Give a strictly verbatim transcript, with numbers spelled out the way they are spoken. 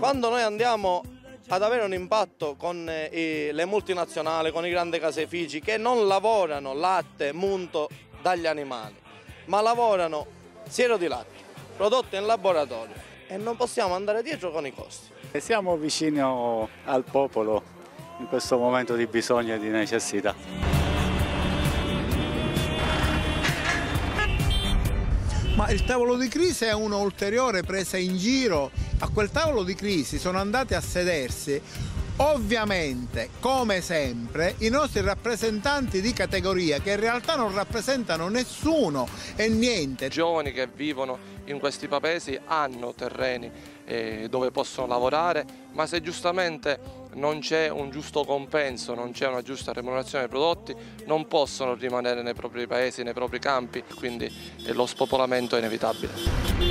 Quando noi andiamo ad avere un impatto con eh, le multinazionali, con i grandi caseifici che non lavorano latte munto dagli animali, ma lavorano siero di latte, prodotto in laboratorio, e non possiamo andare dietro con i costi. E siamo vicino al popolo in questo momento di bisogno e di necessità. Ma il tavolo di crisi è una ulteriore presa in giro. A quel tavolo di crisi sono andati a sedersi, ovviamente, come sempre, i nostri rappresentanti di categoria, che in realtà non rappresentano nessuno e niente. I giovani che vivono in questi paesi hanno terreni eh, dove possono lavorare, ma se giustamente non c'è un giusto compenso, non c'è una giusta remunerazione dei prodotti, non possono rimanere nei propri paesi, nei propri campi, quindi eh, lo spopolamento è inevitabile.